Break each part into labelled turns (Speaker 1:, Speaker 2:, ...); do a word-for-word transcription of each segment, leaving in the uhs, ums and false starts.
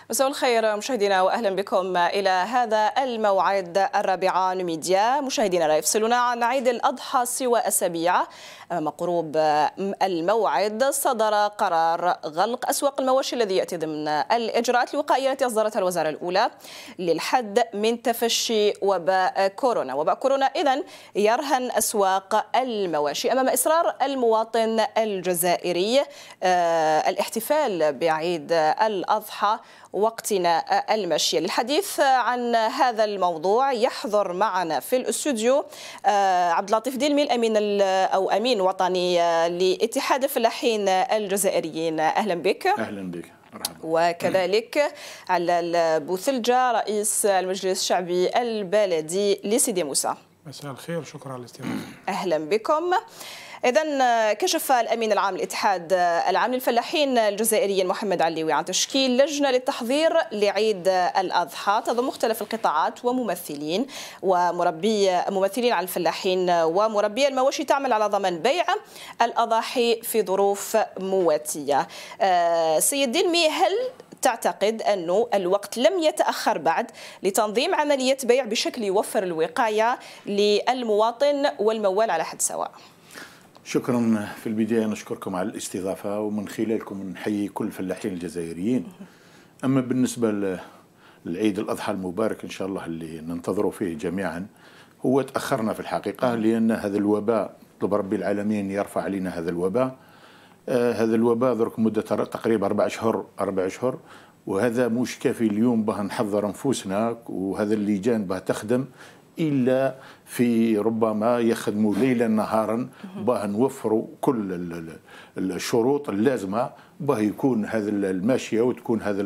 Speaker 1: مساء الخير مشاهدينا واهلا بكم الى هذا الموعد الرابعه نميديا. مشاهدينا لا يفصلنا عن عيد الاضحى سوى اسابيع. امام قروب الموعد صدر قرار غلق اسواق المواشي الذي ياتي ضمن الاجراءات الوقائيه التي اصدرتها الوزاره الاولى للحد من تفشي وباء كورونا. وباء كورونا اذن يرهن اسواق المواشي امام اصرار المواطن الجزائري الاحتفال بعيد الاضحى وقتنا المشي. للحديث عن هذا الموضوع يحضر معنا في الاستوديو عبد اللطيف ديلمي الامين او امين وطني لاتحاد الفلاحين الجزائريين. اهلا بك.
Speaker 2: اهلا بك. مرحبا.
Speaker 1: وكذلك على بوثلجة رئيس المجلس الشعبي البلدي لسيدي موسى.
Speaker 3: مساء الخير، شكرا على الاستضافه.
Speaker 1: اهلا بكم. إذن كشف الأمين العام للاتحاد العام للفلاحين الجزائريين محمد علوي عن تشكيل لجنة للتحضير لعيد الأضحى تضم مختلف القطاعات وممثلين ومربي ممثلين عن الفلاحين ومربي المواشي تعمل على ضمان بيع الأضاحي في ظروف مواتية. سيد ديلمي، هل تعتقد أنه الوقت لم يتأخر بعد لتنظيم عملية بيع بشكل يوفر الوقاية للمواطن والموال على حد سواء؟
Speaker 2: شكرا. في البداية نشكركم على الاستضافة ومن خلالكم نحيي كل الفلاحين الجزائريين. أما بالنسبة للعيد الأضحى المبارك إن شاء الله اللي ننتظروا فيه جميعا، هو تأخرنا في الحقيقة لأن هذا الوباء طلب ربي العالمين يرفع علينا هذا الوباء. آه هذا الوباء درك مدة تقريبا أربع أشهر أربع أشهر وهذا مش كافي اليوم باه نحضر أنفسنا وهذا اللجان باه تخدم إلا في ربما يخدموا ليلا نهارا باه نوفروا كل الشروط اللازمة باه يكون هذا الماشية وتكون هذا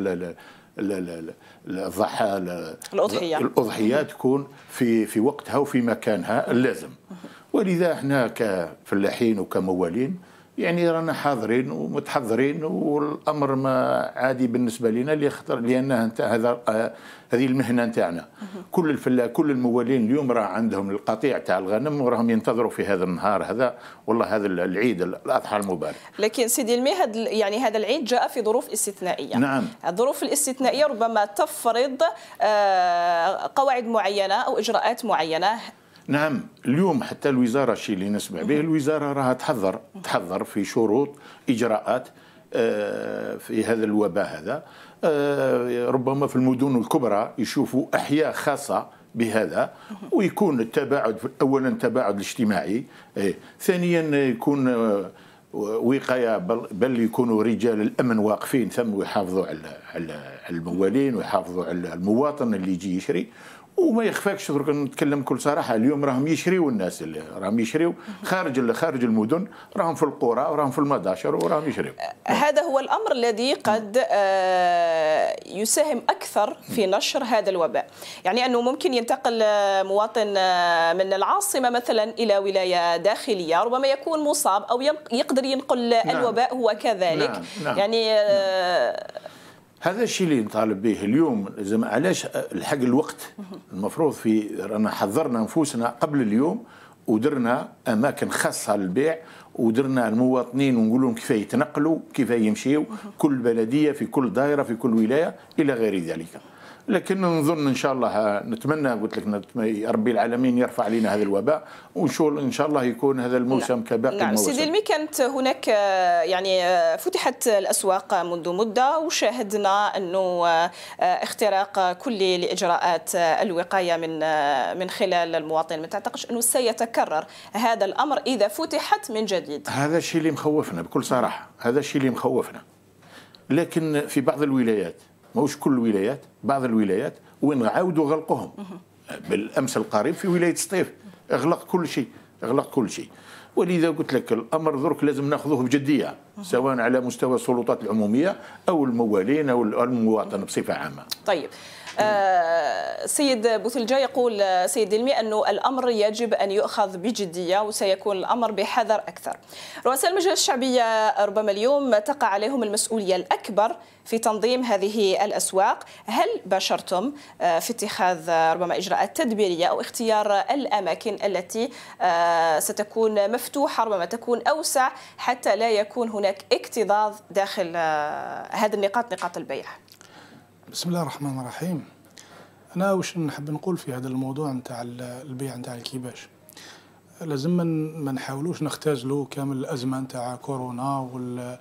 Speaker 2: الضحى
Speaker 1: الأضحية
Speaker 2: الأضحية تكون في في وقتها وفي مكانها اللازم. ولذا احنا كفلاحين وكموالين يعني رانا حاضرين ومتحضرين والامر ما عادي بالنسبه لنا لان هذا هذه المهنه نتاعنا. كل الفلا كل الموالين اليوم راه عندهم القطيع تاع الغنم وراهم ينتظروا في هذا النهار هذا والله هذا العيد الاضحى المبارك.
Speaker 1: لكن سيدي المي يعني هذا العيد جاء في ظروف استثنائيه.
Speaker 2: نعم.
Speaker 1: الظروف الاستثنائيه ربما تفرض قواعد معينه او اجراءات معينه.
Speaker 2: نعم. اليوم حتى الوزاره الشيء اللي نسمع به الوزاره راها تحضر تحضر في شروط اجراءات في هذا الوباء هذا. ربما في المدن الكبرى يشوفوا احياء خاصه بهذا ويكون التباعد اولا التباعد الاجتماعي، ثانيا يكون وقايه بل يكونوا رجال الامن واقفين ثم ويحافظوا على الموالين ويحافظوا على المواطن اللي يجي يشري. وما يخفاكش درك نتكلم بكل صراحه اليوم راهم يشريوا الناس اللي راهم يشريوا خارج خارج المدن راهم في القرى وراهم في المداشر وراهم يشريوا.
Speaker 1: هذا هو الامر الذي قد يساهم اكثر في نشر هذا الوباء، يعني انه ممكن ينتقل مواطن من العاصمه مثلا الى ولايه داخليه ربما يكون مصاب او يقدر ينقل نعم. الوباء هو كذلك. نعم. نعم. يعني نعم.
Speaker 2: هذا الشيء اللي نطالب به اليوم. زعما علاش الحق الوقت المفروض في رانا حضرنا انفسنا قبل اليوم ودرنا اماكن خاصه للبيع ودرنا المواطنين ونقول لهم كيف يتنقلوا كيف يمشيوا كل بلديه في كل دائره في كل ولايه الى غير ذلك. لكن نظن ان شاء الله نتمنى قلت لك ربي العالمين يرفع علينا هذا الوباء ونشوف ان شاء الله يكون هذا الموسم نعم. كباقي
Speaker 1: نعم.
Speaker 2: المواسم.
Speaker 1: سيدي المي كانت هناك يعني فتحت الاسواق منذ مده وشاهدنا انه اختراق كل الاجراءات الوقايه من من خلال المواطن. ما تعتقدش انه سيتكرر هذا الامر اذا فتحت من جديد؟
Speaker 2: هذا الشيء اللي مخوفنا بكل صراحه، هذا الشيء اللي مخوفنا. لكن في بعض الولايات ماهوش كل الولايات، بعض الولايات وين عاودوا غلقهم. بالامس القريب في ولايه سطيف اغلق كل شيء، اغلق كل شيء. ولذا قلت لك الامر درك لازم ناخذوه بجديه سواء على مستوى السلطات العموميه او الموالين او المواطن بصفه عامه.
Speaker 1: طيب. آه سيد بوثلجة يقول سيد ديلمي أنه الأمر يجب أن يؤخذ بجدية وسيكون الأمر بحذر أكثر. رؤساء المجلس الشعبية ربما اليوم تقع عليهم المسؤولية الأكبر في تنظيم هذه الأسواق. هل باشرتم آه في اتخاذ ربما إجراءات تدبيرية أو اختيار الأماكن التي آه ستكون مفتوحة ربما تكون أوسع حتى لا يكون هناك اكتظاظ داخل آه هذه النقاط نقاط البيع؟
Speaker 3: بسم الله الرحمن الرحيم. أنا وش نحب نقول في هذا الموضوع نتاع البيع نتاع الكيباش، لازم ما نحاولوش نختزلوا كامل الأزمة نتاع كورونا وال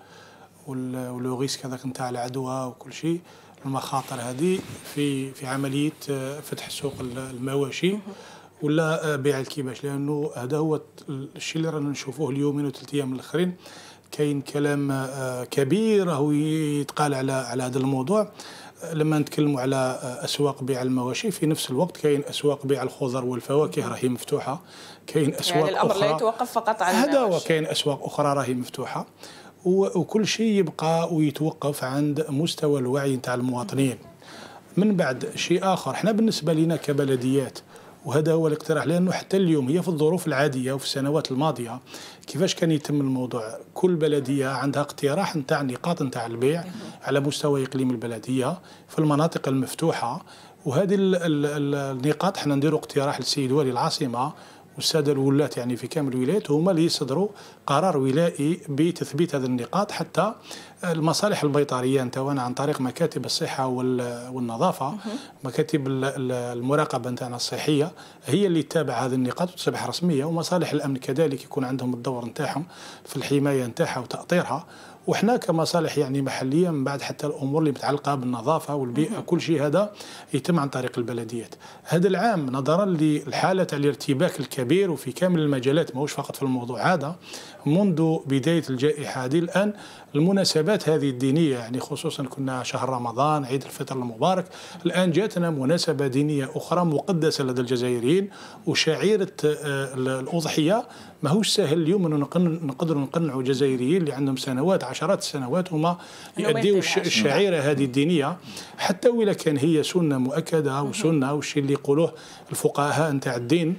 Speaker 3: ولو ريسك هذاك نتاع العدوى وكل شيء، المخاطر هذه في في عملية فتح سوق المواشي ولا بيع الكيباش، لأنه هذا هو الشيء اللي رانا نشوفوه اليومين وثلاث أيام الآخرين. كاين كلام كبير راهو يتقال على على هذا الموضوع. لما نتكلموا على أسواق بيع المواشي، في نفس الوقت كاين أسواق بيع الخضر والفواكه راهي مفتوحة، كاين أسواق
Speaker 1: يعني الأمر
Speaker 3: أخرى
Speaker 1: لا يتوقف فقط على
Speaker 3: هذا، وكاين أسواق أخرى راهي مفتوحة، وكل شيء يبقى ويتوقف عند مستوى الوعي نتاع المواطنين. من بعد شيء آخر، احنا بالنسبة لنا كبلديات، وهذا هو الاقتراح، لأنه حتى اليوم هي في الظروف العادية وفي السنوات الماضية كيفاش كان يتم الموضوع، كل بلدية عندها اقتراح نتاع نقاط نتاع البيع على مستوى إقليم البلدية في المناطق المفتوحة، وهذه النقاط احنا نديروا اقتراح للسيد والي العاصمة والسادة الولاة يعني في كامل الولايات، هما اللي يصدروا قرار ولائي بتثبيت هذه النقاط، حتى المصالح البيطرية نتاعنا عن طريق مكاتب الصحة والنظافة، مكاتب المراقبة نتاعنا الصحية هي اللي تتابع هذه النقاط وتصبح رسمية، ومصالح الأمن كذلك يكون عندهم الدور نتاعهم في الحماية نتاعها وتأطيرها. وإحنا كمصالح يعني محلية من بعد حتى الأمور اللي متعلقة بالنظافة والبيئة كل شيء هذا يتم عن طريق البلديات. هذا العام نظرا للحالة تاع الارتباك الكبير وفي كامل المجالات، ماهوش فقط في الموضوع هذا، منذ بداية الجائحة هذه الآن المناسبات هذه الدينية، يعني خصوصا كنا شهر رمضان عيد الفطر المبارك، الآن جاتنا مناسبة دينية أخرى مقدسة لدى الجزائريين، وشعيرة الأضحية ماهوش سهل اليوم أنه نقدروا نقنعوا الجزائريين اللي عندهم سنوات عشرات السنوات هما يؤديوا الشعيرة هذه الدينية، حتى وإلا كان هي سنة مؤكدة وسنة والشيء اللي يقولوه الفقهاء نتاع الدين،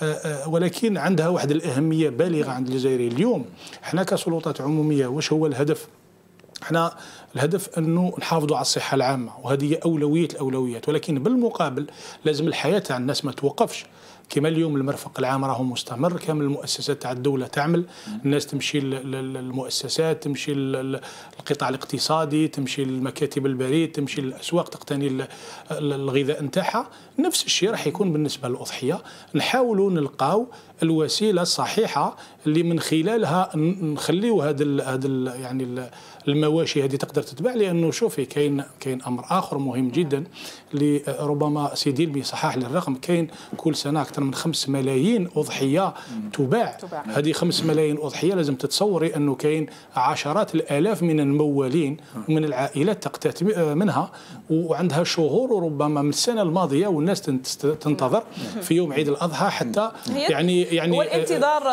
Speaker 3: ولكن عندها واحد الأهمية بالغة عند الجزائريين. اليوم احنا كسلطات عمومية واش هو الهدف؟ احنا الهدف انه نحافظوا على الصحة العامة، وهذه أولوية الأولويات، ولكن بالمقابل لازم الحياة تاع الناس ما توقفش. كما اليوم المرفق العام راهو مستمر، كامل المؤسسات تاع الدولة تعمل، الناس تمشي للمؤسسات، تمشي للقطاع الاقتصادي، تمشي للمكاتب البريد، تمشي للأسواق تقتني الغذاء نتاعها. نفس الشيء راح يكون بالنسبة للأضحية، نحاولوا نلقاو الوسيلة الصحيحة اللي من خلالها نخليو هذا هذا يعني المواشي هذه تقدر تتباع. لأنه شوفي كاين كاين أمر آخر مهم جدا اللي ربما سيدي المي صحح للرقم، كاين كل سنة أكثر من خمس ملايين أضحية تباع. هذه خمس ملايين أضحية لازم تتصوري أنه كاين عشرات الآلاف من الموالين ومن العائلات تقتات منها، وعندها شهور وربما من السنة الماضية والناس تنتظر في يوم عيد الأضحى حتى يعني يعني
Speaker 1: والانتظار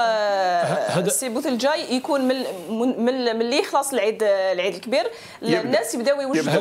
Speaker 1: السي بوثلجاي يكون من من اللي يخلص العيد العيد الكبير، الناس يبداو يوجدوا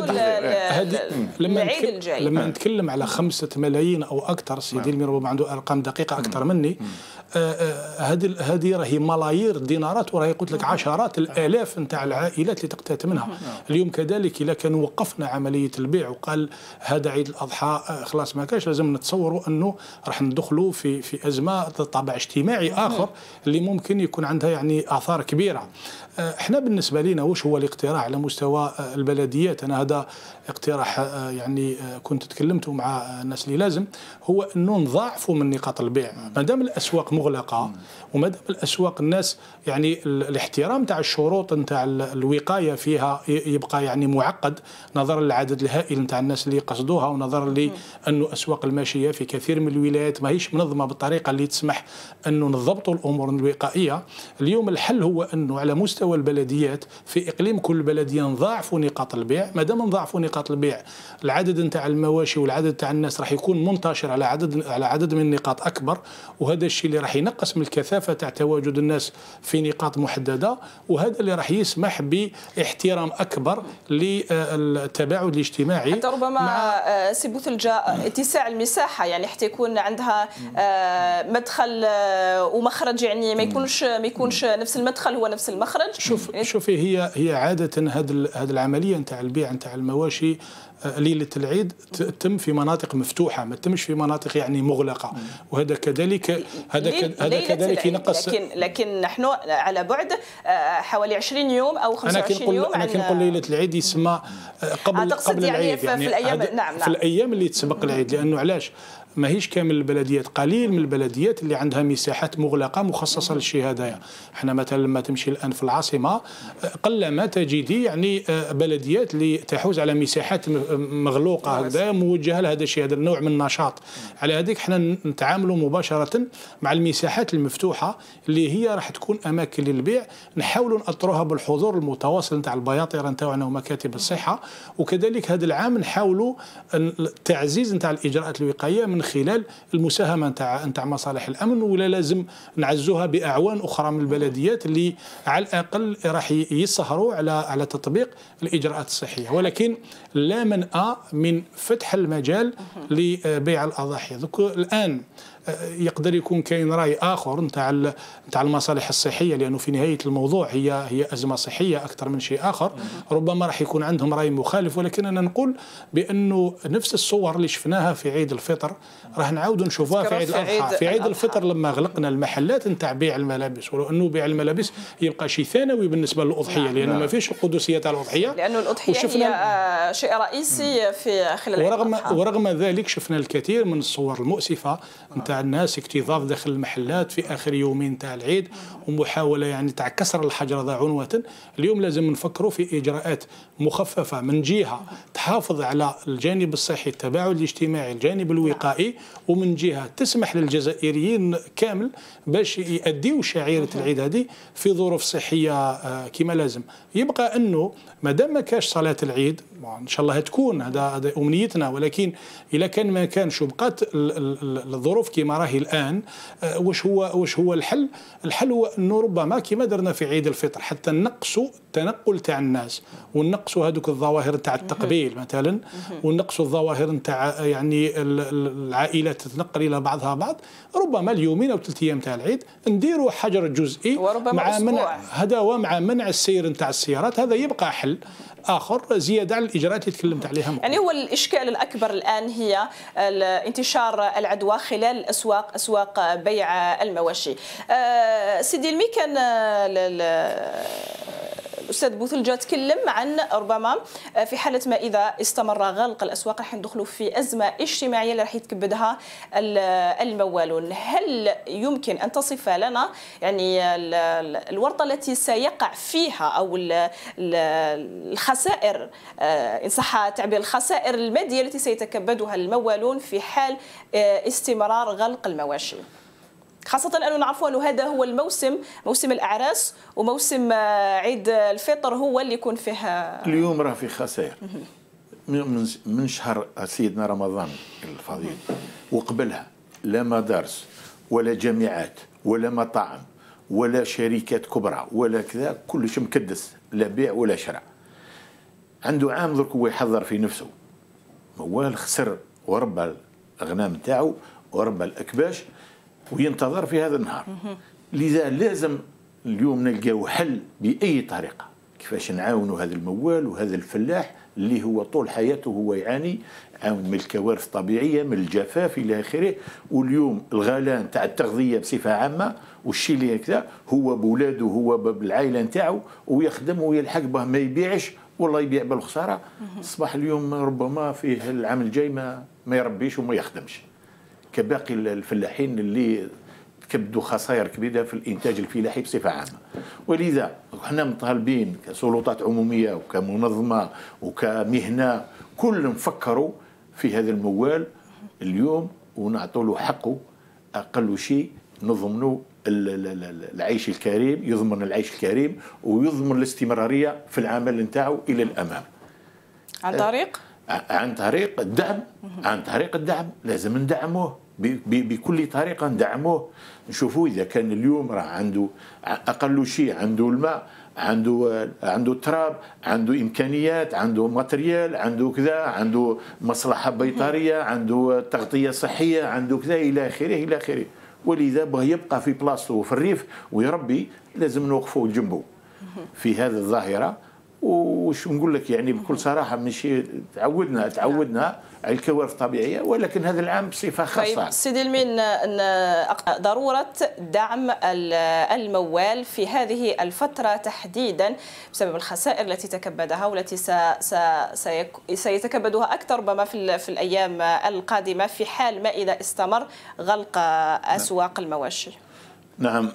Speaker 1: العيد الجاي.
Speaker 3: لما نتكلم على خمسة ملايين أو أكثر، سيدي المي ربما عنده أرقام دقيقة أكثر مني، هذه هذه راهي ملايير الدينارات، وراهي قلت لك عشرات الآلاف نتاع العائلات اللي تقتات منها. اليوم كذلك إذا كان وقفنا عملية البيع وقال هذا عيد الأضحى خلاص ما كاش، لازم نتصوروا أنه راح ندخلوا في في أزمة طابع اجتماعي آخر اللي ممكن يكون عندها يعني آثار كبيرة. احنا بالنسبة لنا وش هو الاقتراح على مستوى البلديات؟ أنا هذا اقتراح يعني كنت تكلمت مع الناس اللي لازم هو أنه نضاعفوا من نقاط البيع. ما دام الأسواق مغلقة وما دام الأسواق الناس يعني الاحترام تاع الشروط نتاع الوقاية فيها يبقى يعني معقد نظرا للعدد الهائل نتاع الناس اللي قصدوها، ونظرا لأنه أسواق الماشية في كثير من الولايات ماهيش منظمة بالطريقة اللي تسمح أنه نضبطوا الأمور الوقائية. اليوم الحل هو أنه على مستوى البلديات في إقليم كل بلدية نضاعفوا نقاط البيع. ما دام نضاعفوا نقاط البيع العدد نتاع المواشي والعدد تاع الناس راح يكون منتشر على عدد على عدد من النقاط أكبر، وهذا الشيء اللي راح ينقص من الكثافة تاع تواجد الناس في نقاط محددة، وهذا اللي راح يسمح باحترام أكبر للتباعد الاجتماعي.
Speaker 1: حتى ربما سي بوثلجا اتساع المساحة، يعني حتى يكون عندها مدخل ومخرج، يعني ما يكونش ما يكونش نفس المدخل هو نفس المخرج.
Speaker 3: شوف شوفي هي هي عادة هذه هذه العملية نتاع البيع نتاع المواشي ليلة العيد تتم في مناطق مفتوحة، ما تتمش في مناطق يعني مغلقة، وهذا كذلك هذا هذا كذلك ينقص.
Speaker 1: لكن لكن نحن على بعد حوالي عشرين يوم او خمسة وعشرين يوم.
Speaker 3: انا كنقول ليله العيد يسمى قبل قبل
Speaker 1: يعني
Speaker 3: العيد،
Speaker 1: في, يعني في الايام نعم, نعم
Speaker 3: في الايام اللي تسبق العيد. لانه علاش ماهيش كامل البلديات، قليل من البلديات اللي عندها مساحات مغلقه مخصصه للشيء هذايا. احنا مثلا لما تمشي الان في العاصمه قلما تجدي يعني بلديات اللي تحوز على مساحات مغلوقه هكذا موجهه لهذا الشيء، هذا النوع من النشاط. على هذيك احنا نتعاملوا مباشره مع المساحات المفتوحه اللي هي راح تكون اماكن للبيع، نحاولوا ناطروها بالحضور المتواصل نتاع البياطره نتاعنا ومكاتب الصحه. وكذلك هذا العام نحاولوا التعزيز نتاع الاجراءات الوقائيه من خلال المساهمه نتاع نتاع مصالح الامن، ولا لازم نعزوها باعوان اخرى من البلديات اللي على الاقل راح يسهروا على على تطبيق الاجراءات الصحيه. ولكن لا منأى من فتح المجال لبيع الاضاحي. الان يقدر يكون كاين راي اخر نتاع نتاع المصالح الصحيه، لانه في نهايه الموضوع هي هي ازمه صحيه اكثر من شيء اخر. ربما راح يكون عندهم راي مخالف، ولكن انا نقول بانه نفس الصور اللي شفناها في عيد الفطر راح نعاودوا نشوفوها في عيد الاضحى. في عيد الفطر لما غلقنا المحلات نتاع بيع الملابس، ولو انه بيع الملابس يبقى شيء ثانوي بالنسبه للاضحيه، لانه ما فيش القدسيه تاع الاضحيه،
Speaker 1: لانه الاضحيه هي شيء رئيسي في خلال
Speaker 3: ورغم ورغم ذلك شفنا الكثير من الصور المؤسفه نتاع الناس اكتظاظ داخل المحلات في اخر يومين تاع العيد، ومحاوله يعني تاع كسر الحجر ذا عنوه. اليوم لازم نفكروا في اجراءات مخففه، من جهه تحافظ على الجانب الصحي، التباعد الاجتماعي، الجانب الوقائي، ومن جهه تسمح للجزائريين كامل باش يؤديوا شعيره العيد هذه في ظروف صحيه كما لازم. يبقى انه ما دام ما كاش صلاه العيد ان شاء الله تكون، هذا هذا امنيتنا، ولكن اذا كان ما كانش وبقات الظروف كما راهي الان، واش هو واش هو الحل؟ الحل هو انه ربما كما درنا في عيد الفطر حتى نقصوا التنقل تاع الناس، ونقصوا هذوك الظواهر تاع التقبيل مثلا، ونقصوا الظواهر تاع يعني العائلات تتنقل الى بعضها بعض. ربما اليومين او ثلاث ايام تاع العيد نديروا حجر جزئي مع منع هذا ومع منع السير نتاع السيارات. هذا يبقى حل اخر زياده على الاجراءات اللي تكلمت عليها.
Speaker 1: يعني هو الاشكال الاكبر الان هي انتشار العدوى خلال الاسواق، اسواق بيع المواشي. أه سيدي المي، كان الأستاذ بوثلجة تكلم عن ربما في حالة ما إذا استمر غلق الأسواق راح ندخلوا في أزمة اجتماعية اللي راح يتكبدها الموالون. هل يمكن أن تصف لنا يعني الورطة التي سيقع فيها أو الخسائر، إن صح التعبير، الخسائر المادية التي سيتكبدها الموالون في حال استمرار غلق المواشي؟ خاصة أنه نعرفوا أنه هذا هو الموسم، موسم الأعراس، وموسم عيد الفطر هو اللي يكون فيه
Speaker 2: اليوم راه في خسائر من من شهر سيدنا رمضان الفضيل وقبلها. لا مدارس ولا جامعات ولا مطاعم ولا شركات كبرى ولا كذا، كلش مكدس، لا بيع ولا شراء. عنده عام درك هو يحضر في نفسه، موال خسر وربى الأغنام تاعو وربى الأكباش وينتظر في هذا النهار. لذا لازم اليوم نلقاو حل بأي طريقة كيفاش نعاونوا هذا الموال وهذا الفلاح اللي هو طول حياته هو يعاني، عاون من الكوارث الطبيعية، من الجفاف إلى آخره. واليوم الغلان تاع التغذية بصفة عامة والشيء اللي هكذا هو بولاده، هو بالعائلة نتاعو، ويخدم ويلحق به، ما يبيعش والله يبيع بالخسارة. أصبح اليوم ربما فيه العام الجاي ما ما يربيش وما يخدمش كباقي الفلاحين اللي كبدوا خسائر كبيرة في الإنتاج الفلاحي بصفة عامة. ولذا احنا مطالبين كسلطات عمومية وكمنظمة وكمهنة كل نفكروا في هذا الموال اليوم ونعطوا له حقه. أقل شيء نضمنوا العيش الكريم، يضمن العيش الكريم ويضمن الاستمرارية في العمل نتاعو إلى الأمام.
Speaker 1: عن طريق؟
Speaker 2: عن طريق الدعم، عن طريق الدعم لازم ندعموه بكل طريقة، ندعموه. نشوفوا إذا كان اليوم راه عنده أقل شيء، عنده الماء، عنده عنده التراب، عنده إمكانيات، عنده ماتريال، عنده كذا، عنده مصلحة بيطرية، عنده تغطية صحية، عنده كذا إلى آخره إلى آخره. ولذا بغى يبقى في بلاصته في الريف ويربي، لازم نوقفوا جنبه في هذه الظاهرة وش نقول لك يعني بكل صراحه ماشي تعودنا تعودنا على الكوارث الطبيعيه، ولكن هذا العام بصفه خاصه.
Speaker 1: طيب سيدي المين، ضروره دعم الموال في هذه الفتره تحديدا بسبب الخسائر التي تكبدها والتي سيتكبدها اكثر ربما في في الايام القادمه في حال ما اذا استمر غلق اسواق المواشي.
Speaker 2: نعم.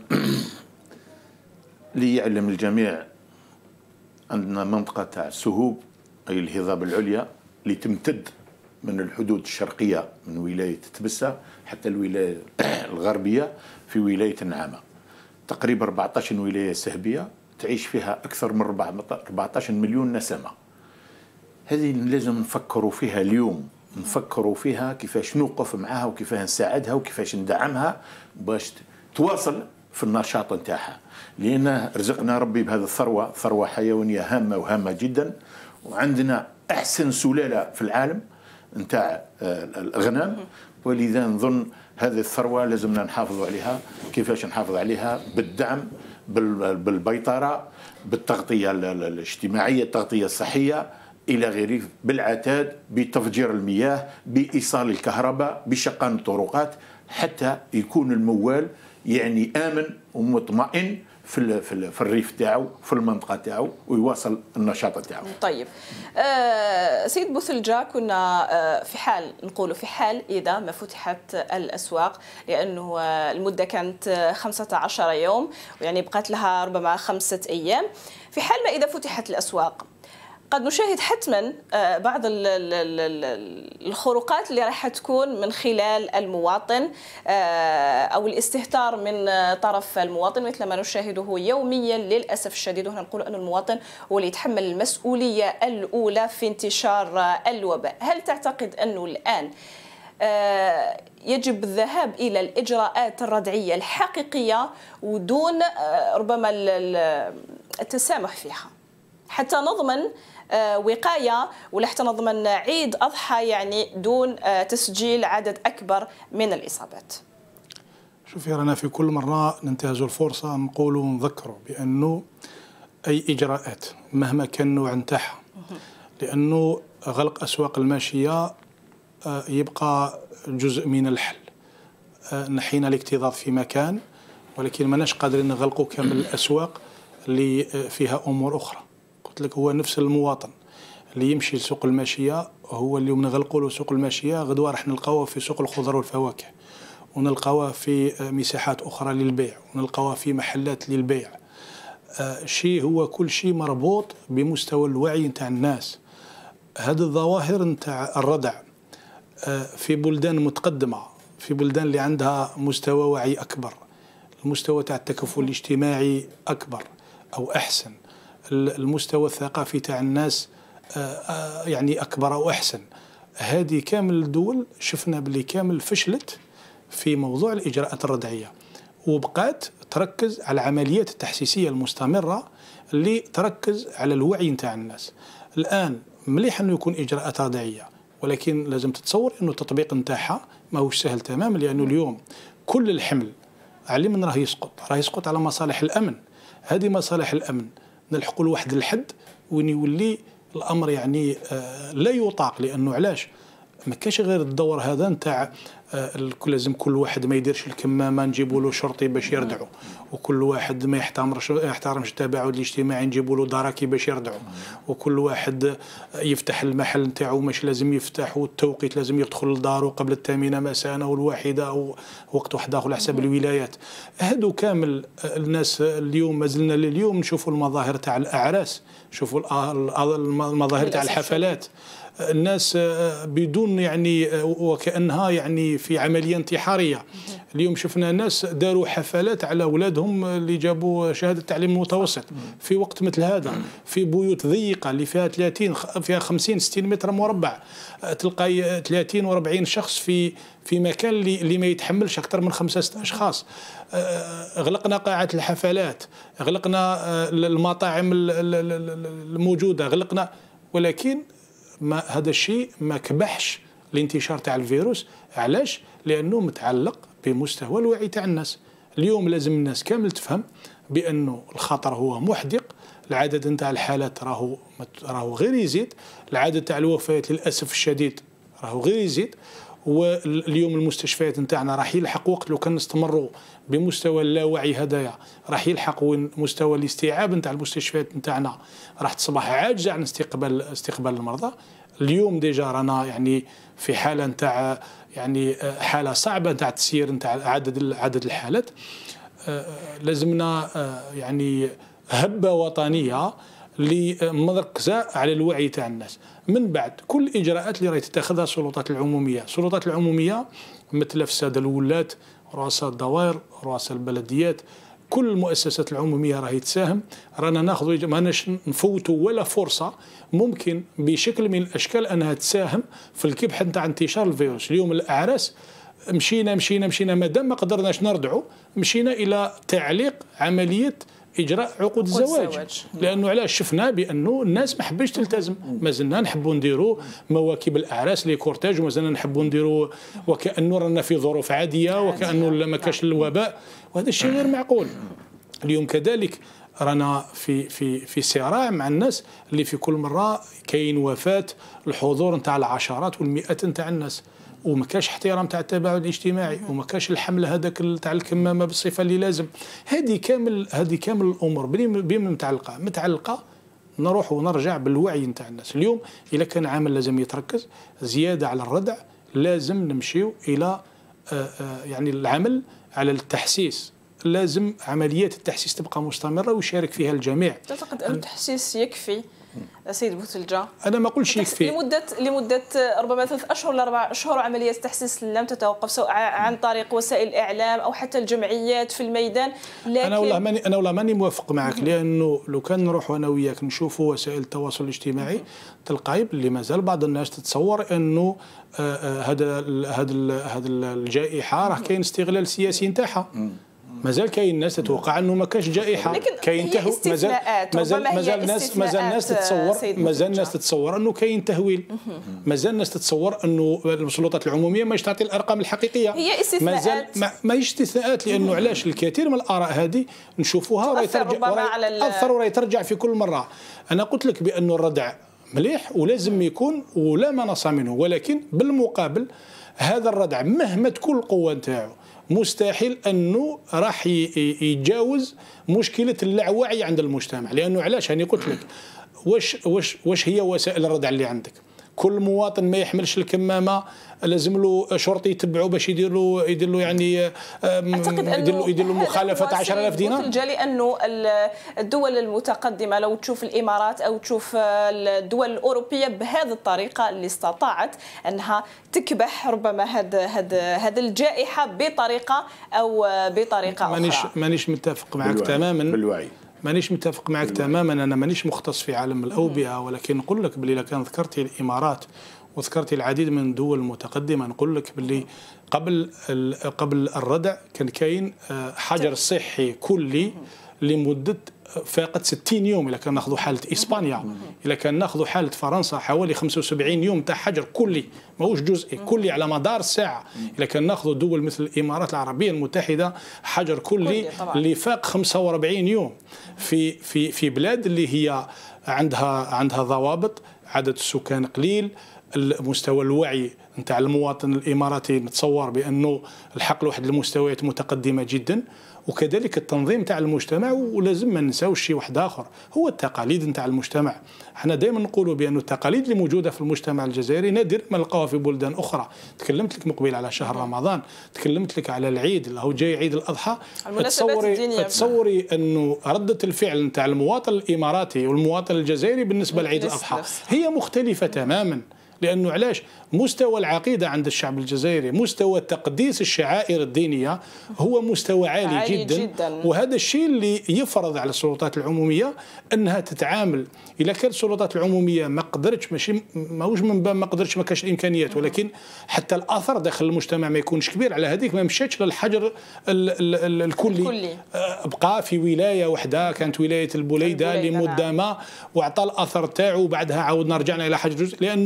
Speaker 2: ليعلم الجميع عندنا منطقة تاع السهوب أي الهضاب العليا اللي تمتد من الحدود الشرقية من ولاية تبسة حتى الولاية الغربية في ولاية النعامة. تقريبا أربعة عشر ولاية سهبية تعيش فيها أكثر من أربعة عشر مليون نسمة. هذه لازم نفكروا فيها اليوم، نفكروا فيها كيفاش نوقف معها وكيفاش نساعدها وكيفاش ندعمها باش تواصل في النشاط نتاعها، لأن رزقنا ربي بهذه الثروة، ثروة حيوانية هامة وهامة جدا، وعندنا أحسن سلالة في العالم نتاع الأغنام، ولذا نظن هذه الثروة لازمنا نحافظ عليها. كيفاش نحافظ عليها؟ بالدعم، بالبيطرة، بالتغطية الاجتماعية، التغطية الصحية إلى غيره، بالعتاد، بتفجير المياه، بإيصال الكهرباء، بشقان الطرقات، حتى يكون الموال يعني آمن ومطمئن في في الريف تاعو في المنطقه تاعو ويواصل النشاط تاعو.
Speaker 1: طيب آه سيد بوثلجة، كنا آه في حال نقولوا في حال اذا ما فتحت الاسواق، لانه آه المده كانت خمسة عشر يوم ويعني بقات لها ربما خمسه ايام، في حال ما اذا فتحت الاسواق قد نشاهد حتما بعض الخروقات اللي راح تكون من خلال المواطن او الاستهتار من طرف المواطن مثل ما نشاهده يوميا للاسف الشديد. وهنا نقول ان المواطن هو اللي يتحمل المسؤوليه الاولى في انتشار الوباء. هل تعتقد انه الان يجب الذهاب إلى الإجراءات الردعية الحقيقية ودون ربما التسامح فيها حتى نضمن وقاية ولا حتى نضمن عيد أضحى يعني دون تسجيل عدد أكبر من الإصابات؟
Speaker 3: شوفي، رانا في كل مرة ننتهز الفرصة نقولوا ونذكروا بأنه أي إجراءات مهما كان نوع نتاعها، لأنه غلق أسواق الماشية يبقى جزء من الحل. نحينا الاكتظاظ في مكان، ولكن ماناش قادرين نغلقوا كامل الأسواق اللي فيها أمور أخرى. قلت لك هو نفس المواطن اللي يمشي لسوق الماشية هو اللي نغلقوا له سوق الماشية، غدوة راح نلقاوه في سوق الخضر والفواكه، ونلقاوه في مساحات أخرى للبيع، ونلقاوه في محلات للبيع. آه شيء هو كل شيء مربوط بمستوى الوعي نتاع الناس. هذه الظواهر نتاع الردع آه في بلدان متقدمة، في بلدان اللي عندها مستوى وعي أكبر، المستوى تاع التكافل الاجتماعي أكبر أو أحسن، المستوى الثقافي تاع الناس يعني أكبر أو أحسن. هذه كامل الدول شفنا باللي كامل فشلت في موضوع الإجراءات الردعية، وبقات تركز على العمليات التحسيسية المستمرة اللي تركز على الوعي نتاع الناس. الآن مليح أنه يكون إجراءات ردعية، ولكن لازم تتصور أنه التطبيق نتاعها ما هوش سهل تماما، لأنه اليوم كل الحمل على من راه يسقط راه يسقط على مصالح الأمن. هذه مصالح الأمن نلحقوا لواحد الحد وين يولي الامر يعني آه لا يطاق، لانه علاش ما كاش غير الدور هذا نتاع آه لازم كل واحد ما يديرش الكمامه نجيبوا له شرطي باش يردعوا، وكل واحد ما يحترمش يحترمش التباعد الاجتماعي نجيبوا له دراكي باش يردعوا، وكل واحد يفتح المحل نتاعو مش لازم يفتح، والتوقيت لازم يدخل لدارو قبل الثامنه مساء او الواحده او وقت واحد اخر على حسب الولايات. هادو كامل الناس اليوم مازلنا لليوم نشوفوا المظاهر تاع الاعراس، شوفوا المظاهر تاع الحفلات، الناس بدون يعني وكأنها يعني في عملية انتحارية. اليوم شفنا ناس داروا حفلات على أولادهم اللي جابوا شهادة تعليم متوسط في وقت مثل هذا، في بيوت ضيقة اللي فيها ثلاثين فيها خمسين ستين متر مربع، تلقاي ثلاثين وأربعين شخص في في مكان اللي, اللي ما يتحملش أكثر من خمسة ستة أشخاص. غلقنا قاعات الحفلات، غلقنا المطاعم الموجودة، غلقنا، ولكن ما هذا الشيء ما كبحش الانتشار تاع الفيروس. علاش؟ لأنه متعلق بمستوى الوعي تاع الناس. اليوم لازم الناس كامل تفهم بأنه الخطر هو محدق، العدد نتاع الحالات راهو راهو غير يزيد، العدد تاع الوفيات للاسف الشديد راهو غير يزيد. واليوم المستشفيات نتاعنا راح يلحق وقت لو كان نستمروا بمستوى اللاوعي هدايا، راح يلحق وين مستوى الاستيعاب نتاع المستشفيات نتاعنا راح تصبح عاجزه عن استقبال استقبال المرضى. اليوم ديجا رانا يعني في حاله نتاع يعني حاله صعبه نتاع تسيير نتاع عدد عدد الحالات. لازمنا يعني هبه وطنيه اللي مركزه على الوعي تاع الناس. من بعد كل الاجراءات اللي راهي تتخذها السلطات العموميه، السلطات العموميه مثل في الساده الولاة، رؤساء الدوائر، رؤساء البلديات، كل المؤسسات العموميه راهي تساهم. رانا ناخذ ماناش نفوتوا ولا فرصه ممكن بشكل من الاشكال انها تساهم في الكبح نتاع انتشار الفيروس. اليوم الاعراس مشينا مشينا مشينا مادام ما قدرناش نرجعوا مشينا الى تعليق عمليه اجراء عقود الزواج، لانه علاش شفنا بانه الناس ما حبش تلتزم. مازلنا نحبوا نديروا مواكب الاعراس لي كورتاج، ومازلنا نحبوا نديروا وكانه رانا في ظروف عاديه وكانه ما كاش الوباء، وهذا الشيء غير معقول. اليوم كذلك رانا في في في صراع مع الناس اللي في كل مره كاين وفاه الحضور نتاع العشرات والمئات نتاع الناس، وما كاش احترام تاع التباعد الاجتماعي، وما كاش الحمل هذاك تاع الكمامه بالصفه اللي لازم. هذه كامل هذه كامل الامور بما متعلقه متعلقه نروح ونرجع بالوعي نتاع الناس. اليوم اذا كان عامل لازم يتركز زياده على الردع، لازم نمشيو الى يعني العمل على التحسيس. لازم عمليات التحسيس تبقى مستمره ويشارك فيها الجميع.
Speaker 1: تعتقد ان التحسيس يكفي سيد بوتلجا؟
Speaker 3: انا ما اقولش يكفي
Speaker 1: لمده لمده ربما ثلاث اشهر لاربع اشهر. عمليه التحسيس لم تتوقف سواء عن طريق وسائل الاعلام او حتى الجمعيات في الميدان. لكن
Speaker 3: انا والله ماني انا والله ماني موافق معك، لانه لو كان نروحوا انا وياك نشوفوا وسائل التواصل الاجتماعي تلقاي اللي مازال بعض الناس تتصور انه هذا هذا هذا الجائحه راه كاين استغلال سياسي نتاعها. مازال كاين الناس تتوقع انه ما كاش جائحه، كاين تهو مازال مازال مازال الناس مازال الناس تتصور مازال الناس تتصور انه كاين تهويل، مازال الناس تتصور انه السلطات العموميه ماش تعطي الارقام الحقيقيه.
Speaker 1: هي استثناءات،
Speaker 3: مازال ما هيش استثناءات، لانه علاش الكثير من الاراء هذه نشوفوها وراي ترجع اثر وراي ترجع في كل مره. انا قلت لك بانه الردع مليح ولازم يكون ولا مناص منه، ولكن بالمقابل هذا الردع مهما تكون القوه نتاعو مستحيل انه راح يتجاوز مشكله اللاوعي عند المجتمع. لانه علاش هاني قلت لك واش واش واش هي وسائل الردع اللي عندك؟ كل مواطن ما يحملش الكمامه لازم له شرطي يتبعوا باش يدير له يدير له يعني يدير له يدير له مخالفه عشرة آلاف دينار.
Speaker 1: لانه الدول المتقدمه لو تشوف الامارات او تشوف الدول الاوروبيه بهذه الطريقه اللي استطاعت انها تكبح ربما هذا هذا هذه الجائحه بطريقه او بطريقه اخرى.
Speaker 3: مانيش مانيش متفق معك
Speaker 2: بالوعي.
Speaker 3: تماما
Speaker 2: بالوعي.
Speaker 3: مانيش متفق معك تماما. انا مانيش مختص في عالم الاوبئه، ولكن نقول لك باللي كان ذكرتي الامارات وذكرت العديد من الدول المتقدمه، نقول لك باللي قبل قبل الردع كان كاين حجر صحي كلي لمده فاقت ستين يوم. الا كان ناخذوا حاله اسبانيا، الا كان ناخذوا حاله فرنسا حوالي خمسة وسبعين يوم تاع حجر كلي ماهوش جزئي، كلي على مدار الساعه. الا كان ناخذوا دول مثل الامارات العربيه المتحده حجر كلي اللي فاق خمسة وأربعين يوم في في في بلاد اللي هي عندها عندها ضوابط، عدد السكان قليل، مستوى الوعي نتاع المواطن الاماراتي نتصور بانه الحق لواحد المستويات متقدمه جدا، وكذلك التنظيم تاع المجتمع. ولازم ما ننساوش شيء واحد اخر هو التقاليد نتاع المجتمع. احنا دائما نقولوا بان التقاليد اللي موجوده في المجتمع الجزائري نادر ما نلقاوها في بلدان اخرى. تكلمت لك مقبل على شهر رمضان، تكلمت لك على العيد اللي هو جاي عيد الاضحى. تصوري تصوري انه رده الفعل نتاع المواطن الاماراتي والمواطن الجزائري بالنسبه لعيد الاضحى هي مختلفه تماما. لأنه علاش مستوى العقيدة عند الشعب الجزائري، مستوى تقديس الشعائر الدينية هو مستوى عالي, عالي جدا, جدا وهذا الشيء اللي يفرض على السلطات العمومية أنها تتعامل. إذا كانت السلطات العمومية ما قدرتش، ماشي ماهوش من باب ما قدرتش ما كاش الإمكانيات، ولكن حتى الأثر داخل المجتمع ما يكونش كبير على هذيك، ما مشاتش للحجر ال ال ال الكلي, الكلي. بقى في ولاية واحدة كانت ولاية البوليدة لمدة ما وأعطى الأثر تاعو، وبعدها عاودنا رجعنا إلى حجر جزء. لأنه علاش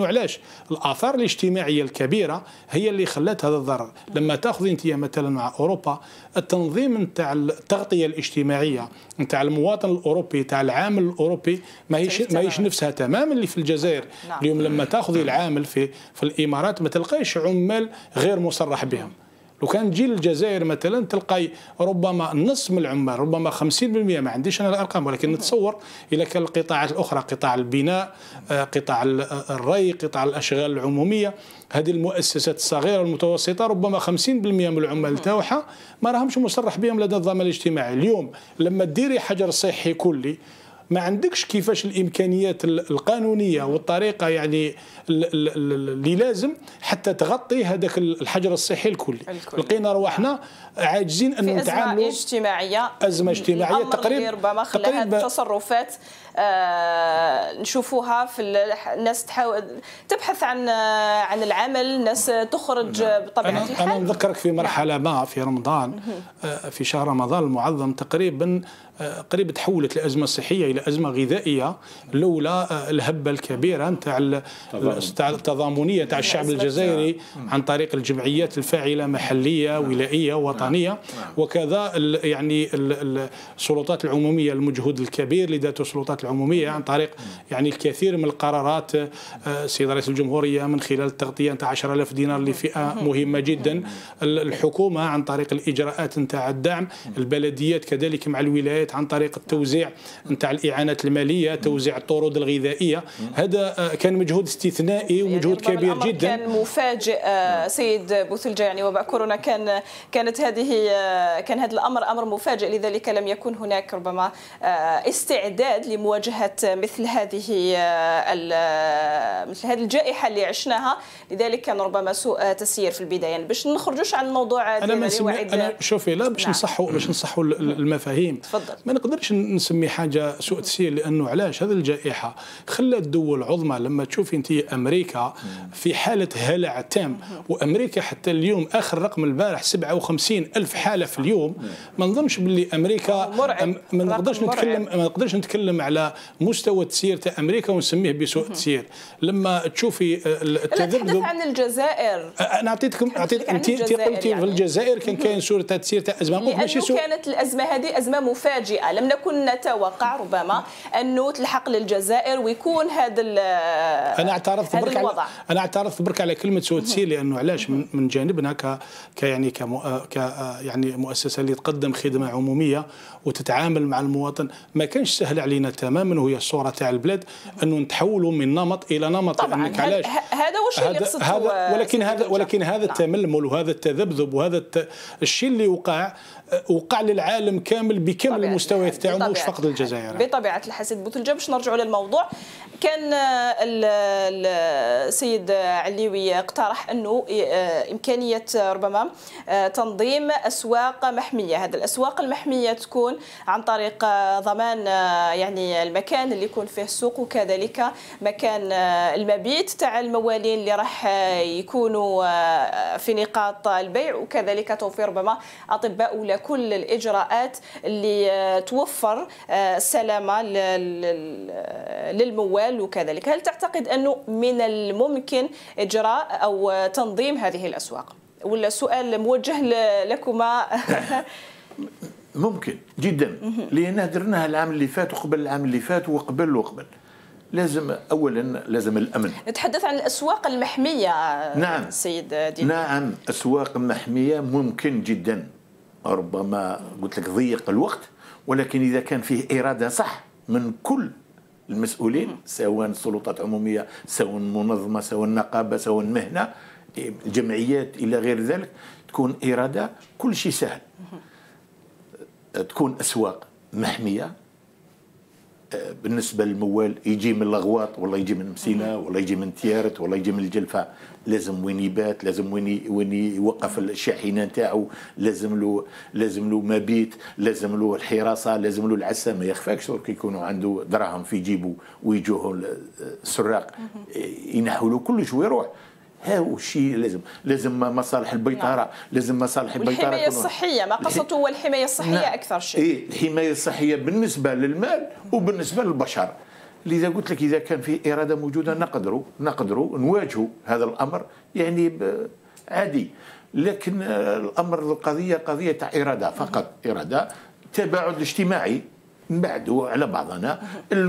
Speaker 3: الآثار الاجتماعية الكبيرة هي اللي خلت هذا الضرر. لما تأخذ أنت مثلا مع أوروبا التنظيم نتاع التغطية الاجتماعية نتاع المواطن الأوروبي تاع العامل الأوروبي ما هيش ما هيش نفسها تماما اللي في الجزائر. نعم. اليوم لما تأخذ العامل في في الإمارات ما تلقايش عمال غير مصرح بهم. لو كان تجي للجزائر مثلا تلقاي ربما نصف من العمال، ربما خمسين بالمئة، ما عنديش انا الارقام ولكن نتصور اذا كان القطاعات الاخرى، قطاع البناء، قطاع الري، قطاع الاشغال العموميه، هذه المؤسسات الصغيره والمتوسطه ربما خمسين بالمئة من العمال تاعها ما راهمش مصرح بهم لدى الضمان الاجتماعي. اليوم لما ديري حجر صحي كلي ما عندكش كيفاش الامكانيات القانونيه والطريقه يعني اللي لازم حتى تغطي هذاك الحجر الصحي الكلي. لقينا رواحنا عاجزين ان نتعاملوا
Speaker 1: ازمه اجتماعيه
Speaker 3: ازمه اجتماعيه تقريبا
Speaker 1: ربما خلى هذه التصرفات آه نشوفوها في الناس تحاول تبحث عن عن العمل، الناس تخرج بطبيعه
Speaker 3: أنا
Speaker 1: الحال.
Speaker 3: انا نذكرك في مرحله ما في رمضان، آه في شهر رمضان المعظم تقريبا قريب تحولت لأزمة صحية إلى أزمة غذائية لولا الهبة الكبيرة نتاع التضامنية تاع الشعب الجزائري عن طريق الجمعيات الفاعلة محلية ولائية وطنية، وكذا يعني السلطات العمومية المجهود الكبير اللي دارته السلطات العمومية عن طريق يعني الكثير من القرارات. سيد رئيس الجمهورية من خلال التغطية نتاع عشرة آلاف دينار لفئة مهمة جدا، الحكومة عن طريق الإجراءات نتاع الدعم، البلديات كذلك مع الولايات عن طريق التوزيع نتاع الإعانات المالية، توزيع الطرود الغذائية. هذا كان مجهود استثنائي ومجهود يعني كبير جدا.
Speaker 1: كان مفاجئ سيد بوثلجة، يعني وباء كورونا كان كانت هذه كان هذا الأمر أمر مفاجئ، لذلك لم يكن هناك ربما استعداد لمواجهة مثل هذه مثل هذه الجائحة اللي عشناها، لذلك كان ربما سوء تسيير في البداية. يعني باش نخرجوش عن الموضوع
Speaker 3: أنا ما أنا شوفي لا باش نصحوا باش نصحوا المفاهيم.
Speaker 1: تفضل.
Speaker 3: ما نقدرش نسمي حاجه سوء تسيير، لانه علاش هذه الجائحه خلت الدول العظمى لما تشوفي انت امريكا في حاله هلع تام، وامريكا حتى اليوم اخر رقم البارح سبعة وخمسين ألف حاله في اليوم. ما نظنش باللي امريكا ما نقدرش نتكلم ما نقدرش نتكلم على مستوى التسيير تاع امريكا ونسميه بسوء تسيير. لما تشوفي
Speaker 1: التذبذب عن الجزائر،
Speaker 3: انا اعطيتكم اعطيت انت انت قلتي يعني في الجزائر كان كاين صوره تسيير تاع ازمه، ماشي سوء.
Speaker 1: كانت الازمه هذه ازمه مفاجئه، لم نكن نتوقع ربما انه تلحق للجزائر ويكون هذا
Speaker 3: انا اعترضت برك على انا اعترضت برك على كلمه سوء تسيير، لانه علاش من, من جانبنا ك, ك يعني ك يعني مؤسسه اللي تقدم خدمه عموميه وتتعامل مع المواطن، ما كانش سهل علينا تماما، وهي الصوره تاع البلاد انه نتحولوا من نمط الى نمط.
Speaker 1: طبعا علاش هذا واش اللي قصدته،
Speaker 3: هذا ولكن هذا ولكن هذا التململ وهذا التذبذب وهذا الشيء اللي وقع وقع للعالم كامل بكامل المستويات تاعو، مش فقط الجزائر.
Speaker 1: بطبيعه الحال سيد بوثلجة، باش نرجعوا للموضوع، كان السيد عليوي اقترح انه امكانيه ربما تنظيم اسواق محميه. هذه الاسواق المحميه تكون عن طريق ضمان يعني المكان اللي يكون فيه السوق، وكذلك مكان المبيت تاع الموالين اللي راح يكونوا في نقاط البيع، وكذلك توفير ربما اطباء ولا كل الاجراءات اللي توفر السلامه للموال وكذلك. هل تعتقد انه من الممكن اجراء او تنظيم هذه الاسواق، ولا سؤال موجه لكما؟
Speaker 2: ممكن جدا، لان درناها العام اللي فات وقبل العام اللي فات وقبل وقبل. لازم اولا لازم الامن.
Speaker 1: نتحدث عن الاسواق المحميه.
Speaker 2: نعم
Speaker 1: سيد دين.
Speaker 2: نعم اسواق محميه ممكن جدا، ربما قلت لك ضيق الوقت، ولكن اذا كان فيه اراده صح من كل المسؤولين، سواء سلطات عموميه سواء منظمه سواء نقابه سواء مهنه جمعيات الى غير ذلك، تكون اراده كل شيء سهل. تكون اسواق محميه بالنسبه للموال، يجي من الغواط ولا يجي من مسينا ولا يجي من تيارت ولا يجي من الجلفه، لازم وين يبات، لازم وين وين يوقف الشاحنه نتاعو، لازم له لازم له مبيت، لازم له الحراسه، لازم له العسه. ما يخفاكش درك يكونوا عنده دراهم في جيبه ويجوه السراق ينحوا له كل شويه يروح. ها هو الشيء لازم لازم مصالح البيطره. نعم. لازم مصالح البيطره
Speaker 1: والحمايه الصحيه، ما قصته هو الحمايه الصحيه. نعم. اكثر شيء.
Speaker 2: ايه الحمايه الصحيه بالنسبه للمال وبالنسبه للبشر. لذا قلت لك اذا كان في اراده موجوده نقدروا نقدروا نواجهوا هذا الامر يعني عادي. لكن الامر القضيه قضيه تاع اراده فقط، اراده تباعد اجتماعي من بعد على بعضنا.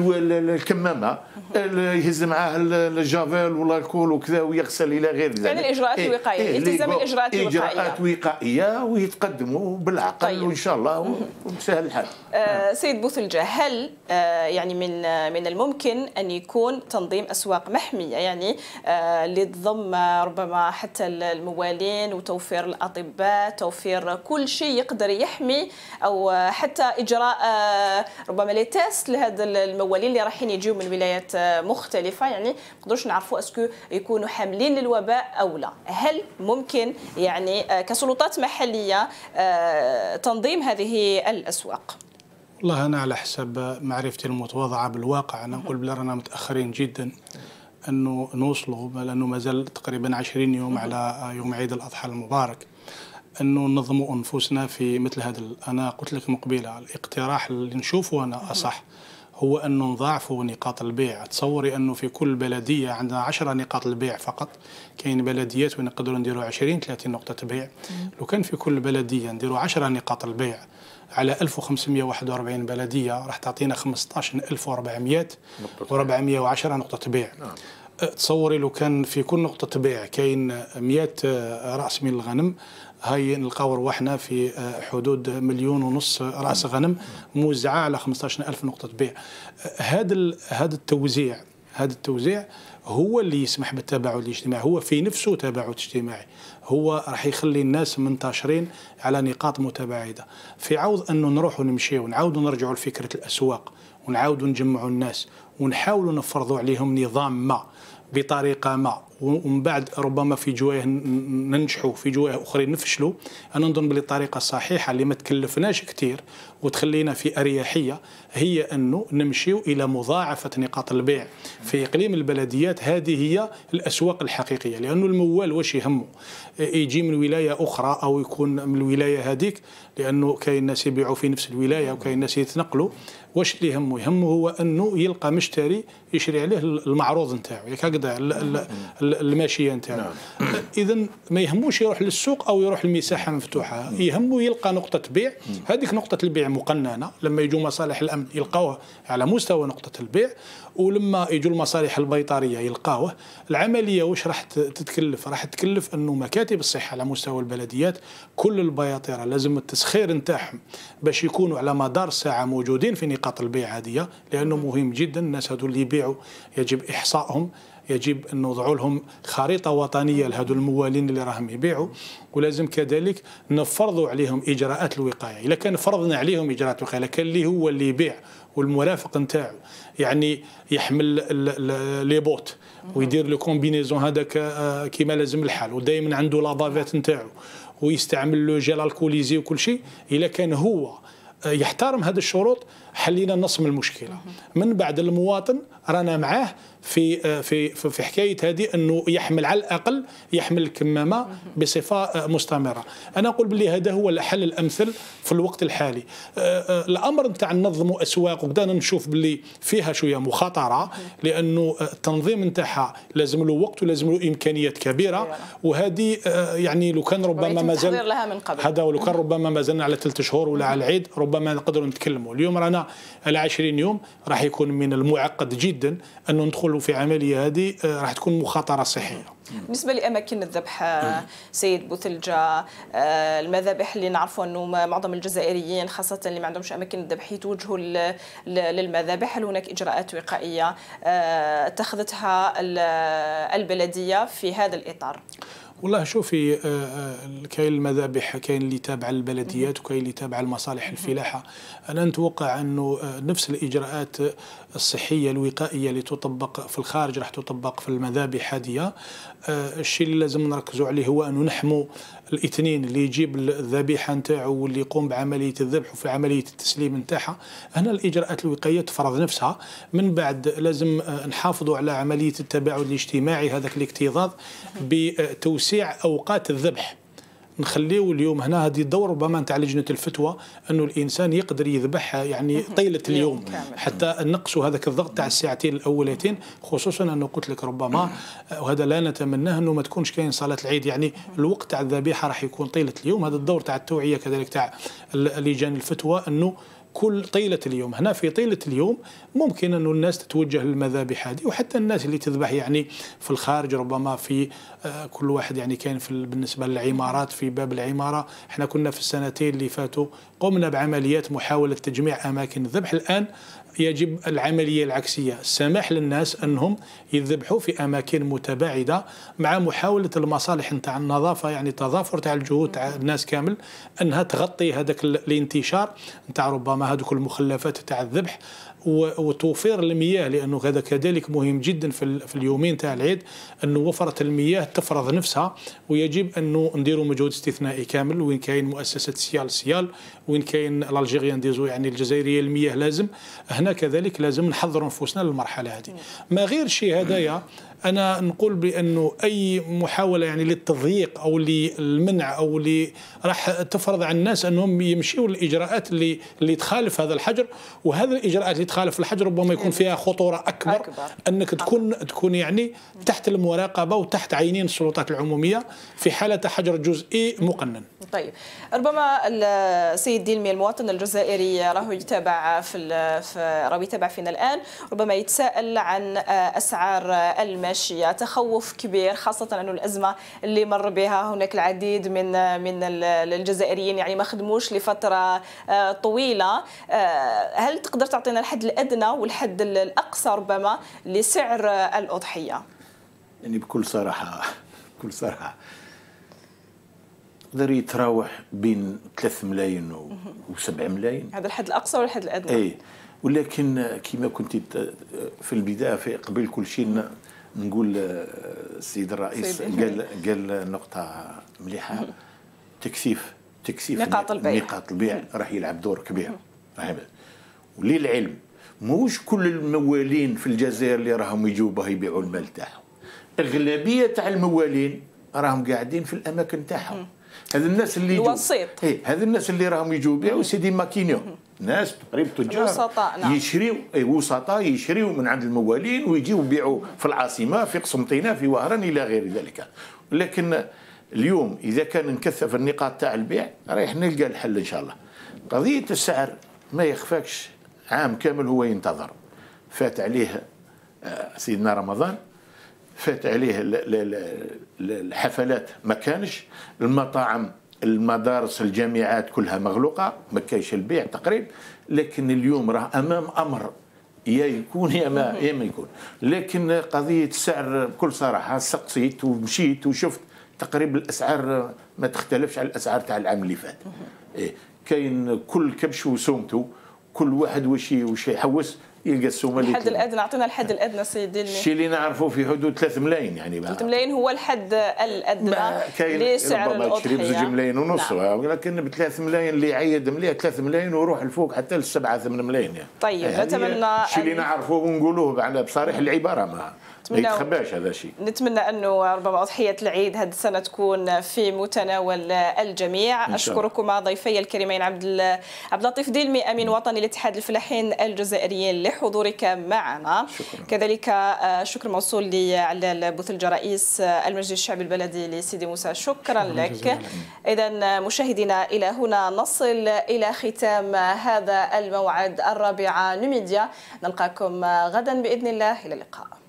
Speaker 2: الكمامه يهز معاه الجافيل ولا الكول وكذا ويغسل الى غير ذلك.
Speaker 1: يعني الاجراءات الوقائيه،
Speaker 2: إيه
Speaker 1: التزام الاجراءات الوقائيه،
Speaker 2: اجراءات وقائيه ويتقدموا بالعقل. طيب. وان شاء الله ومسهل الحال.
Speaker 1: آه سيد بوثلجة، هل آه يعني من آه من الممكن ان يكون تنظيم اسواق محميه يعني آه اللي تضم ربما حتى الموالين وتوفير الاطباء، توفير كل شيء يقدر يحمي، او حتى اجراء آه ربما لي تيست لهذا الموالين اللي رايحين يجيو من ولايات مختلفه، يعني ما نقدروش نعرفوا اسكو يكونوا حاملين للوباء او لا؟ هل ممكن يعني كسلطات محليه تنظيم هذه الاسواق؟
Speaker 3: والله انا على حسب معرفتي المتواضعه بالواقع انا نقول بلا رانا متاخرين جدا انه نوصلوا، لانه مازال تقريبا عشرين يوم على يوم عيد الاضحى المبارك، انه ننظموا انفسنا في مثل هذا. انا قلت لك من قبيله الاقتراح اللي نشوفه انا اصح هو انه نضاعفوا نقاط البيع. تصوري انه في كل بلديه عندنا عشرة نقاط البيع فقط، كاين بلديات وين نقدروا نديروا عشرين ثلاثين نقطه بيع. لو كان في كل بلديه نديروا عشرة نقاط البيع على ألف وخمسمئة وواحد وأربعين بلديه راح تعطينا خمسطاش ألف وأربعمئة وأربعمئة وعشرة نقطه بيع. تصوري لو كان في كل نقطه بيع كاين مئة راس من الغنم، هاي نلقاو رواحنا في حدود مليون ونص راس غنم موزعه على خمسطاش ألف نقطه بيع. هذا هذا التوزيع هذا التوزيع هو اللي يسمح بالتباعد الاجتماعي، هو في نفسه تباعد اجتماعي، هو راح يخلي الناس منتشرين على نقاط متباعده. في عوض انه نروحوا نمشيو ونعاودوا نرجعوا لفكره الاسواق ونعاودوا نجمعوا الناس ونحاولوا نفرضوا عليهم نظام ما بطريقه ما، ومن بعد ربما في جوايه ننجحوا في جوايه اخرين نفشلوا. انا نظن بلي الطريقه الصحيحه اللي ما تكلفناش كثير وتخلينا في اريحيه هي انه نمشيو الى مضاعفه نقاط البيع في اقليم البلديات. هذه هي الاسواق الحقيقيه، لانه الموال واش يهمه يجي من ولايه اخرى او يكون من الولايه هذيك، لانه كاين ناس يبيعوا في نفس الولايه وكاين ناس يتنقلوا. واش اللي يهمه؟ يهمه هو انه يلقى مشتري يشري عليه المعروض نتاعو، ياك هكذا الماشيه نتاعو. اذا ما يهموش يروح للسوق او يروح للمساحه مفتوحه، يهمه يلقى نقطه بيع. هذيك نقطه البيع مقننه، لما يجوا مصالح الامن يلقاوها على مستوى نقطه البيع، ولما يجوا المصالح البيطريه يلقاوه. العمليه واش راح تتكلف؟ راح تكلف انه مكاتب الصحه على مستوى البلديات كل البياطره لازم التسخير نتاعهم باش يكونوا على مدار الساعه موجودين في نقاط البيع هذه، لانه مهم جدا. الناس هذو اللي يبيعوا يجب احصائهم، يجب أن نوضعوا لهم خريطة وطنية لهذو الموالين اللي راهم يبيعوا، ولازم كذلك نفرضوا عليهم إجراءات الوقاية. إذا كان فرضنا عليهم إجراءات الوقاية، لكن اللي هو اللي يبيع والمرافق نتاعو يعني يحمل لي بوت ويدير لو كومبينيزون هذاك كيما لازم الحال، ودائما عنده لابافيت نتاعو ويستعمل لو جيل الكوليزي وكل شيء، إذا كان هو يحترم هذه الشروط حلينا نص من المشكله. من بعد المواطن رانا معاه في في في حكايه هذه انه يحمل على الاقل يحمل الكمامه بصفه مستمره. انا اقول باللي هذا هو الحل الامثل في الوقت الحالي. الامر نتاع ننظموا اسواق وبدانا نشوف باللي فيها شويه مخاطره، لانه التنظيم نتاعها لازم له وقت ولازم له امكانيات كبيره، وهذه يعني لو كان ربما مازال هذا ولو كان ربما ما زلنا على ثلاث شهور ولا على العيد ربما نقدروا نتكلموا. اليوم رانا على عشرين يوم، راح يكون من المعقد جدا أن ندخلوا في عملية هذه، راح تكون مخاطرة صحية.
Speaker 1: بالنسبة لأماكن الذبح سيد بوثلجة، المذابح اللي نعرفوا أنه معظم الجزائريين خاصة اللي ما عندهمش أماكن الذبح يتوجهوا للمذابح، هل هناك إجراءات وقائية اتخذتها البلدية في هذا الإطار؟
Speaker 3: والله شوفي، كاين المذابح كاين اللي تابعه للبلديات وكاين اللي تابعه لمصالح الفلاحه. انا نتوقع انه نفس الاجراءات الصحيه الوقائيه اللي تطبق في الخارج راح تطبق في المذابح هذه. الشيء اللي لازم نركزوا عليه هو انه نحموا الاثنين، اللي يجيب الذبيحه نتاعو واللي يقوم بعمليه الذبح وفي عمليه التسليم نتاعها. هنا الاجراءات الوقائيه تفرض نفسها. من بعد لازم نحافظوا على عمليه التباعد الاجتماعي، هذاك الاكتظاظ بتوسيع اوقات الذبح. نخليو اليوم هنا هذه الدور ربما نتاع لجنه الفتوى انه الانسان يقدر يذبح يعني طيله اليوم حتى نقصوا هذاك الضغط تاع الساعتين الاولتين، خصوصا انه قلت لك ربما وهذا لا نتمناه انه ما تكونش كاين صلاه العيد، يعني الوقت تاع الذبيحه راح يكون طيله اليوم. هذا الدور تاع التوعيه كذلك تاع لجان الفتوى انه كل طيلة اليوم هنا في طيلة اليوم ممكن أنه الناس تتوجه للمذابح هذه، وحتى الناس اللي تذبح يعني في الخارج ربما في آه كل واحد يعني كان في بالنسبة للعمارات في باب العمارة. احنا كنا في السنتين اللي فاتوا قمنا بعمليات محاولة تجميع أماكن الذبح، الآن يجب العملية العكسية، السماح للناس أنهم يذبحوا في أماكن متباعدة مع محاولة المصالح نتاع النظافة، يعني تضافر تاع الجهود تاع الناس كامل أنها تغطي هذاك الانتشار نتاع ربما هذوك المخلفات تاع الذبح وتوفير المياه، لأنه هذا كذلك مهم جدا في اليومين تاع العيد أنه وفرة المياه تفرض نفسها، ويجب أنه نديروا مجهود استثنائي كامل. وين كاين مؤسسة سيال سيال، وين كاين الالجيريان ديزو يعني الجزائرية المياه لازم هنا كذلك لازم نحضر نفوسنا للمرحلة هذه. ما غير شيء هدايا أنا نقول بأنه أي محاولة يعني للتضييق أو للمنع أو اللي راح تفرض على الناس أنهم يمشيوا الإجراءات اللي اللي تخالف هذا الحجر، وهذا الإجراءات اللي تخالف الحجر ربما يكون فيها خطورة أكبر, أكبر. أنك تكون تكون يعني تحت المراقبة وتحت عينين السلطات العمومية في حالة حجر جزئي مقنن.
Speaker 1: طيب ربما السيد ديلمي المواطن الجزائري راهو يتابع في, في راهو يتابع فينا الآن، ربما يتساءل عن أسعار الماشية، تخوف كبير خاصة أنه الأزمة اللي مر بها هناك العديد من من الجزائريين يعني ما خدموش لفترة طويلة. هل تقدر تعطينا الحد الأدنى والحد الأقصى ربما لسعر الأضحية؟
Speaker 2: يعني بكل صراحة بكل صراحة يقدر يتراوح بين ثلاثة ملايين وسبعة ملايين،
Speaker 1: هذا الحد الأقصى والحد الأدنى.
Speaker 2: أي ولكن كما كنت في البداية في قبل كل شيء نقول السيد الرئيس قال قال نقطة مليحة، تكثيف تكثيف
Speaker 1: نقاط البيع
Speaker 2: نقاط البيع راح يلعب دور كبير. وللعلم موش كل الموالين في الجزائر اللي راهم يجوا باه يبيعوا المال تاعهم، أغلبية تاع الموالين راهم قاعدين في الأماكن تاعهم. هذا الناس اللي
Speaker 1: الوسيط
Speaker 2: اي هذا الناس اللي راهم يجوا يبيعوا سيدي ماكينيو، ناس تقريبا تجار
Speaker 1: وسطاء نعم.
Speaker 2: يشريوا اي وسطاء يشريوا من عند الموالين ويجيوا يبيعوا في العاصمه في قسنطينه في وهران الى غير ذلك. لكن اليوم اذا كان نكثف النقاط تاع البيع رايح نلقى الحل ان شاء الله. قضيه السعر ما يخفاكش عام كامل هو ينتظر، فات عليه سيدنا رمضان، فات عليه الحفلات ما كانش، المطاعم المدارس الجامعات كلها مغلوقه ما كاينش البيع تقريبا. لكن اليوم راه امام امر يا يكون يا ما يا ما يكون. لكن قضيه السعر بكل صراحه سقسيت ومشيت وشفت تقريبا الاسعار ما تختلفش على الاسعار تاع العام اللي فات. إيه كاين كل كبش وسومته، كل واحد واش واش يحوس يلقى السومه.
Speaker 1: الحد الادنى اعطينا الحد الادنى سيدي.
Speaker 2: الشيء اللي نعرفه في حدود ثلاثة ملايين يعني
Speaker 1: ثلاثة ملايين هو الحد الادنى لسعر الاضحيه.
Speaker 2: بزوج ملايين ونص نعم. ولكن ب ثلاثة ملايين اللي يعيد مليح ثلاثة ملايين ويروح الفوق حتى ل سبعة ثمانية ملايين يعني.
Speaker 1: طيب نتمنى
Speaker 2: الشيء اللي نعرفه ونقولوه على بصريح العباره ما ما يتخباش هذا الشيء.
Speaker 1: نتمنى انه ربما اضحيه العيد هذه السنه تكون في متناول الجميع. اشكركما ضيفي الكريمين عبد عبد اللطيف ديلمي امين وطني لاتحاد الفلاحين الجزائريين لحضورك معنا.
Speaker 2: شكرا.
Speaker 1: كذلك شكر موصول لعلال بوثلجة رئيس المجلس الشعبي البلدي لسيدي موسى، شكرا لك. اذا مشاهدينا الى هنا نصل الى ختام هذا الموعد الرابعه نميديا، نلقاكم غدا باذن الله، الى اللقاء.